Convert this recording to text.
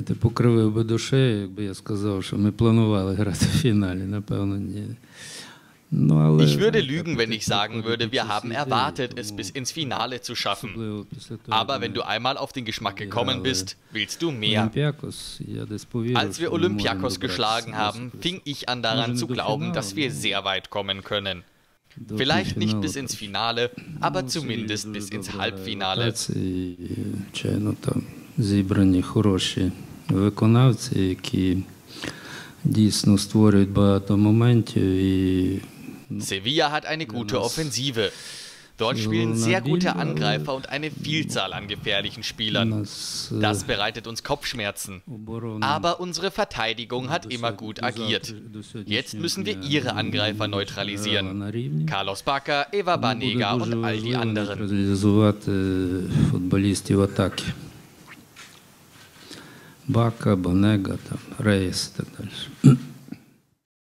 Знаєте, покривив би душею, якби я сказав, що ми планували грати в фіналі, напевно, ні. Ich würde lügen, wenn ich sagen würde, wir haben erwartet, es bis ins Finale zu schaffen. Aber wenn du einmal auf den Geschmack gekommen bist, willst du mehr. Als wir Olympiakos geschlagen haben, fing ich an daran zu glauben, dass wir sehr weit kommen können. Vielleicht nicht bis ins Finale, aber zumindest bis ins Halbfinale. Зібрані хороші виконавці, які дійсно створюють багато моментів і Sevilla hat eine gute Offensive. Dort spielen sehr gute Angreifer und eine Vielzahl an gefährlichen Spielern. Das bereitet uns Kopfschmerzen. Aber unsere Verteidigung hat immer gut agiert. Jetzt müssen wir ihre Angreifer neutralisieren. Carlos Bacca, Eva Banega und all die anderen. Бака, Банега, Рейс і так далі.